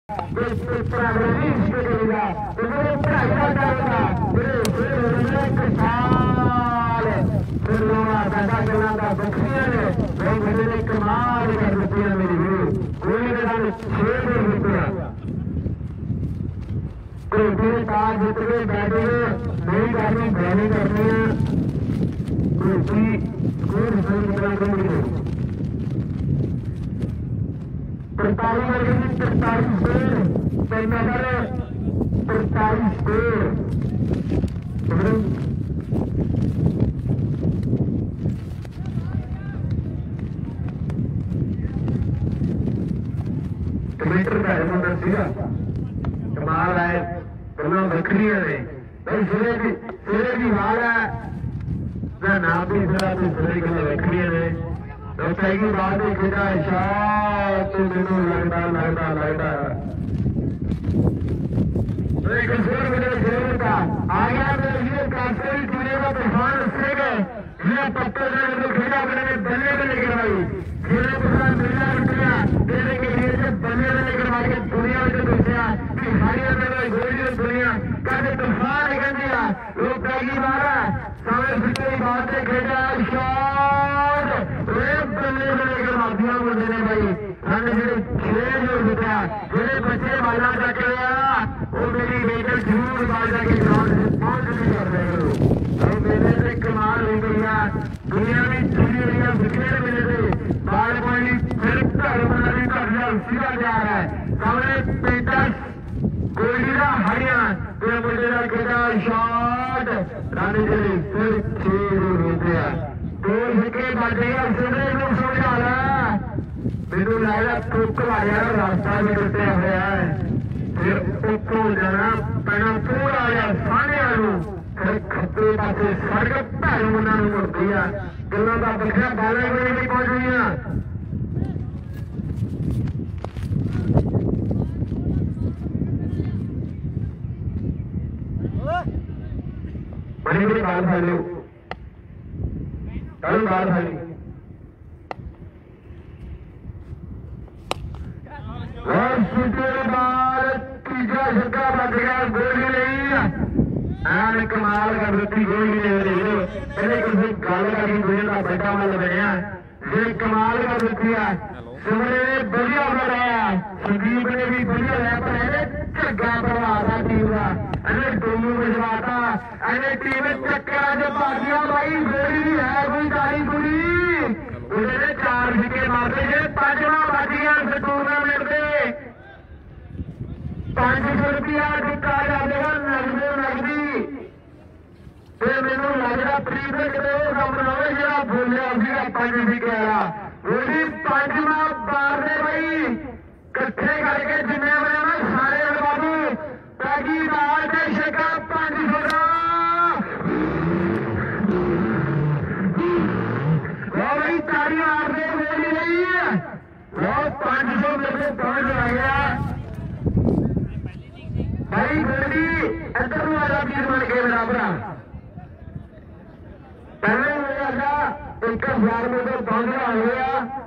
जित के बैठे नहीं करनी बैनी करनी है तरतालीस वर्ग 43 पेड़ नगर 43 पेड़ मीटर का हेमंत सीगा कमाल है गल्लां वखरियां ने भाई सिरे की हाल है नाम भी सिरा तो सिरे गल्लां वखरियां ने तो कई बात खेड़ा शायद तो मैनू लगता एक शेर मेरे शेर का आ गया तो ये काफी दुनिया का तूफान उससे गए ये पत्थर ने खेड़ा मैंने बल्ले करवाई खेले पूरा मिलना रुपया देने के लिए जब बल्ले करवाई के दुनिया में दूसरा कि हरिया में गोली दुनिया का तूफान निकल दिया लोग पहली बार समय फिर बातें खेड़ा शायद बल्ले करवादियां मुझे ने भाई हमने जो खेल जो होता जेडे बच्चे बाला तक वो मेरी बेटे जरूर बाजा के ग्राउंड पहुंच नहीं कर रहे हो मेरे से कमाल हो गई दुनिया में दुनिया बिखेर मिले थे बाल कोई फिर घर बनाने का सीधा जा रहा है सामने पेटस गोलीरा हरिया तेरा मुझे का खेला शॉट रानी जी फिर 6 होते हैं दो विकेट बढ़ेगा सुनने को समझा रहा मैनू लगता तुक वाया रास्ता भी टुटिया हुआ है फिर उतो जाना पैना पूरा आया सारे फिर खपे पास सड़क भैन उन्होंने मुड़ती है गलों का बखरा बाला कोई नहीं पहुंच गई बड़ी बड़ी बात है लो कल बात है और सीधे बाल तीसरा छक्का बच गया गोली नहीं कमाल कर दी गोली ले रही पहले किसी गल करनी दुनिया का बड़ा मल बनया फिर कमाल कर दी है सुमने ने बढ़िया बनाया संदीप ने भी बढ़िया लिया पर झग्गा बनवाता टीम का अरे डोलू भिजवाता अरे टीम चक्कर जो बाजिया भाई गोली है कोई गाड़ी गुड़ी उन्होंने 4 विकेट मारते थे 5वां बज गया टूर्नामेंट से 500 रुपया टिका जाएगा नगदी फिर मैनू लगता प्रीत कितने कम ना जरा बोलिया उसी 5 विकेट गोली 5वां मारने भाई कट्ठे करके जिन्ने बने सारे बाबू पैगी बाल के छक्का 500 का भाई तारी मारने गोली नहीं है वो 500 में से 5 आ गया भाई गोली इधर वाला तीर बन के बराबर पहले 1000 में तो 5 आ गया